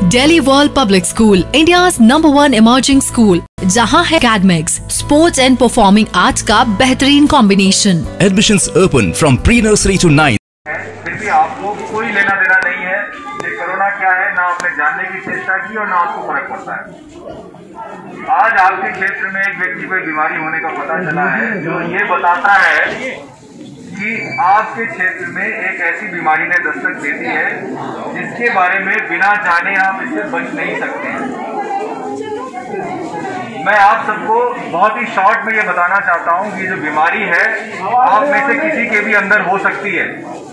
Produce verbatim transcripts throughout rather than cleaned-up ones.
Delhi world public school, India's number one emerging school, जहां है academics, sports and performing arts का बेहतरीन combination. Admissions open from pre nursery to ninth. फिर भी आपको कोई लेना देना नहीं है ये कोरोना क्या है, ना आपने जानने की चेष्टा की और ना आपको फर्क पड़ता है। आज आपके क्षेत्र में एक व्यक्ति को बीमारी होने का पता चला है जो ये बताता है कि आपके क्षेत्र में एक ऐसी बीमारी ने दस्तक दे दी है जिसके बारे में बिना जाने आप इससे बच नहीं सकते हैं। मैं आप सबको बहुत ही शॉर्ट में ये बताना चाहता हूँ कि जो बीमारी है आप में से किसी के भी अंदर हो सकती है।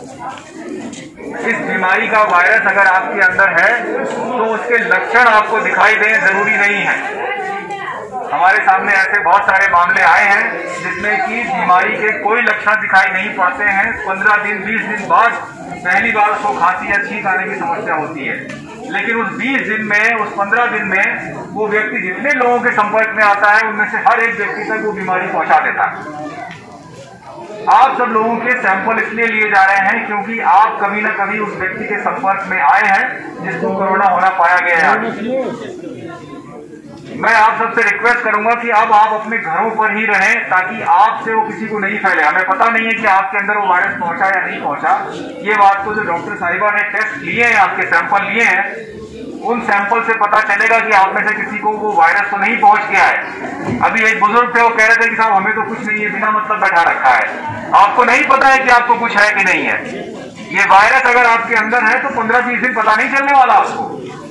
इस बीमारी का वायरस अगर आपके अंदर है तो उसके लक्षण आपको दिखाई दें जरूरी नहीं है। हमारे सामने ऐसे बहुत सारे मामले आए हैं जिसमें कि बीमारी के कोई लक्षण दिखाई नहीं पड़ते हैं। पंद्रह दिन बीस दिन बाद पहली बार उसको खांसी या छींक आने की समस्या होती है, लेकिन उस बीस दिन में, उस पंद्रह दिन में वो व्यक्ति जितने लोगों के संपर्क में आता है उनमें से हर एक व्यक्ति तक वो बीमारी पहुंचा देता है। आप सब लोगों के सैंपल इसलिए लिए जा रहे हैं क्योंकि आप कभी ना कभी उस व्यक्ति के संपर्क में आए हैं जिसको कोरोना होना पाया गया है। मैं आप सबसे रिक्वेस्ट करूंगा कि अब आप अपने घरों पर ही रहें ताकि आपसे वो किसी को नहीं फैले। हमें पता नहीं है कि आपके अंदर वो वायरस पहुंचा या नहीं पहुंचा। ये बात को जो डॉक्टर साहिबा ने टेस्ट लिए हैं, आपके सैंपल लिए हैं, उन सैंपल से पता चलेगा कि आप में से किसी को वो वायरस तो नहीं पहुंच गया है। अभी एक बुजुर्ग थे, वो कह रहे थे कि साहब हमें तो कुछ नहीं है, बिना मतलब बैठा रखा है। आपको नहीं पता है कि आपको कुछ है कि नहीं है। ये वायरस अगर आपके अंदर है तो पंद्रह बीस दिन पता नहीं चलने वाला आपको।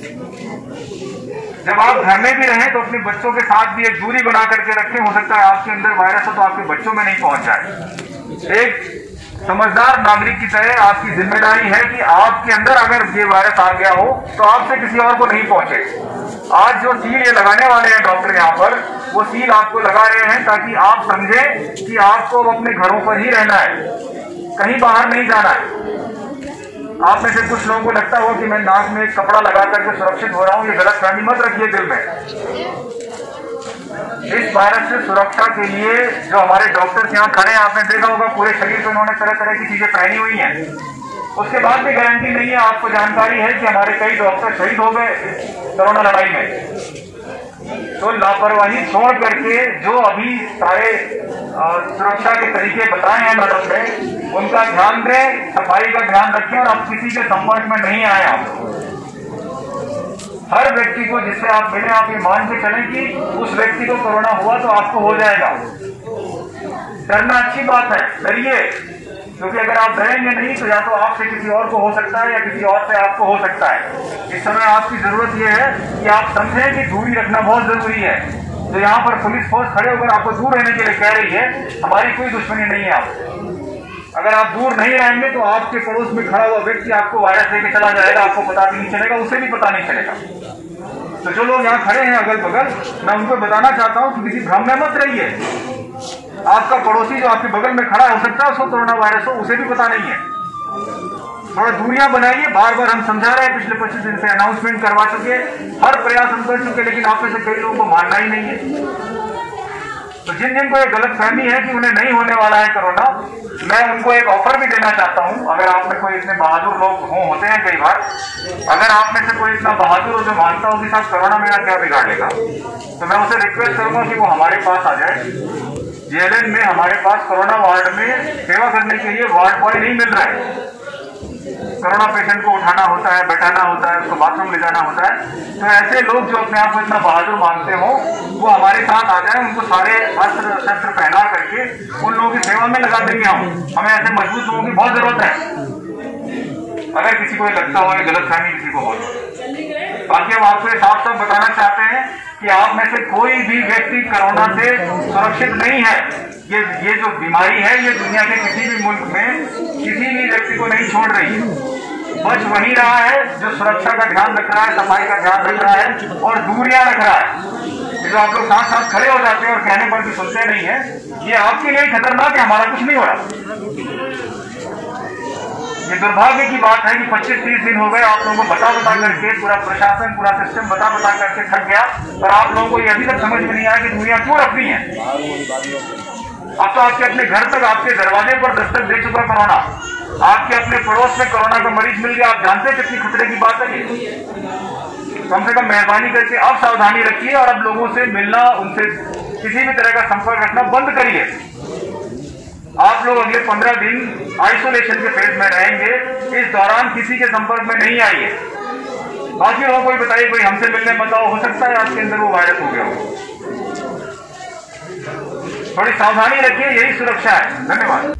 जब आप घर में भी रहें तो अपने बच्चों के साथ भी एक दूरी बना करके रखें। हो सकता है आपके अंदर वायरस हो तो आपके बच्चों में नहीं पहुंच जाए। एक समझदार नागरिक की तरह आपकी जिम्मेदारी है कि आपके अंदर अगर ये वायरस आ गया हो तो आपसे किसी और को नहीं पहुंचे। आज जो सील ये लगाने वाले हैं डॉक्टर यहाँ पर, वो सील आपको लगा रहे हैं ताकि आप समझें कि आपको अपने घरों पर ही रहना है, कहीं बाहर नहीं जाना है। आप में से कुछ लोगों को लगता होगा कि मैं नाक में एक कपड़ा लगा करके सुरक्षित हो रहा हूं। ये गलत फहमी मत रखिए दिल में। इस वायरस से सुरक्षा के लिए जो हमारे डॉक्टर्स यहाँ खड़े हैं, आपने देखा होगा पूरे शरीर पे उन्होंने तरह तरह की चीजें पहनी हुई हैं। उसके बाद भी गारंटी नहीं है। आपको जानकारी है कि हमारे कई डॉक्टर शहीद हो गए कोरोना लड़ाई में। तो लापरवाही छोड़ करके जो अभी सारे सुरक्षा के तरीके बताए हैं मैडम ने, उनका ध्यान दें, सफाई का ध्यान रखें और आप किसी के संपर्क में नहीं आए। आप हर व्यक्ति को जिससे आप मिले, आप ये मान के चलें कि उस व्यक्ति को कोरोना हुआ तो आपको हो जाएगा। डरना अच्छी बात है, डरिए, क्योंकि अगर आप डरेंगे नहीं तो या तो आपसे किसी और को हो सकता है या किसी और से आपको हो सकता है। इस समय आपकी जरूरत यह है कि आप समझें कि दूरी रखना बहुत जरूरी है। तो यहाँ पर पुलिस फोर्स खड़े होकर आपको दूर रहने के लिए कह रही है, हमारी कोई दुश्मनी नहीं है आपसे। अगर आप दूर नहीं रहेंगे तो आपके पड़ोस में खड़ा हुआ व्यक्ति आपको वायरस लेके चला जाएगा, आपको पता भी नहीं चलेगा, उसे भी पता नहीं चलेगा। तो जो लोग यहाँ खड़े हैं अगल बगल, मैं उनको बताना चाहता हूँ कि किसी भ्रम में मत रहिए। आपका पड़ोसी जो आपके बगल में खड़ा हो सकता है उसको कोरोना वायरस हो, उसे भी पता नहीं है। थोड़ा दूरियां बनाइए। बार बार हम समझा रहे हैं, पिछले पच्चीस दिन से अनाउंसमेंट करवा चुके, हर प्रयास हम कर चुके, लेकिन आप में से कई लोगों को मानना ही नहीं है। तो जिन जिन को एक गलत फहमी है कि उन्हें नहीं होने वाला है कोरोना, मैं उनको एक ऑफर भी देना चाहता हूं। अगर आप में कोई इतने बहादुर लोग हों, होते हैं कई बार, अगर आप में से कोई इतना बहादुर हो जो मानता हो कि साहब कोरोना मेरा क्या बिगाड़ लेगा, तो मैं उसे रिक्वेस्ट करूंगा कि वो हमारे पास आ जाए। जेएलएन में हमारे पास कोरोना वार्ड में सेवा करने के लिए वार्ड बॉय नहीं मिल रहा है। कोरोना पेशेंट को उठाना होता है, बैठाना होता है, उसको बाथरूम ले जाना होता है। तो ऐसे लोग जो अपने आप को इतना बहादुर मानते हो, वो हमारे साथ आ जाए। उनको सारे अस्त्र शस्त्र पहना करके उन लोगों की सेवा में लगा देंगे हम। हमें ऐसे मजबूत लोगों की बहुत जरूरत है। अगर किसी को लगता हो गलत फहमी किसी को हो, बाकी हम आपको ये साफ साफ बताना चाहते हैं कि आप में से कोई भी व्यक्ति कोरोना से सुरक्षित नहीं है। ये ये जो बीमारी है ये दुनिया के किसी भी मुल्क में किसी भी व्यक्ति को नहीं छोड़ रही है। बच वही रहा है जो सुरक्षा का ध्यान रख रहा है, सफाई का ध्यान रख रहा है और दूरियां रख रहा है। जो आप लोग साथ साथ खड़े हो जाते हैं और कहने पर भी सुनते नहीं है, ये आपके लिए खतरनाक है। हमारा कुछ नहीं हो रहा। ये दुर्भाग्य की बात है कि पच्चीस तीस दिन हो गए आप लोगों को बता बता करके, पूरा प्रशासन पूरा सिस्टम बता बता करके थक गया, पर आप लोगों को ये अभी तक समझ में नहीं आया कि दुनिया क्यों रखनी है। अब तो आपके अपने घर तक, आपके दरवाजे पर दस्तक दे चुका कोरोना। आपके अपने पड़ोस में कोरोना का मरीज मिल गया। आप जानते हैं कितनी खतरे की बात है ये। कम से कम मेहरबानी करके अब सावधानी रखिए और अब लोगों से मिलना, उनसे किसी भी तरह का संपर्क रखना बंद करिए। आप लोग अगले पंद्रह दिन आइसोलेशन के फेज में रहेंगे, इस दौरान किसी के संपर्क में नहीं आइए। बाकी लोगों को भी बताइए भाई हमसे मिलने मत आओ, हो सकता है आपके अंदर वो वायरस हो गया हो। थोड़ी सावधानी रखिए, यही सुरक्षा है। धन्यवाद।